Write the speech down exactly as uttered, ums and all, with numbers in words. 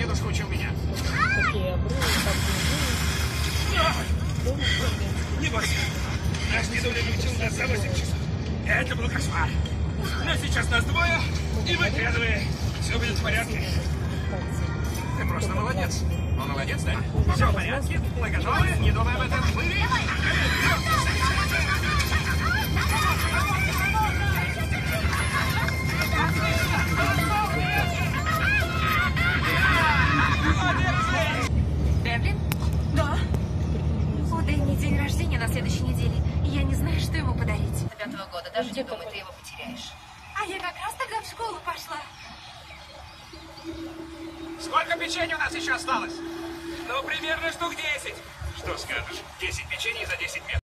наскучил меня. Такие обрывы, так Не бойся. Наш дедуля лечил нас за восемь часов. Это был кошмар. Но сейчас нас двое, и мы трезвые. Все будет в порядке. Ты просто молодец. Ну, молодец, да? Все в порядке. Мы готовы. Не думай об этом. Плыви. Девлин? Да? У Дэнни день рождения на следующей неделе. И я не знаю, что ему подарить. До пятого года. Даже не думай, ты его потеряешь. А я как раз тогда в школу пошла. Сколько печенья у нас еще осталось? Ну, примерно штук десять. Что скажешь? Десять печений за десять метров.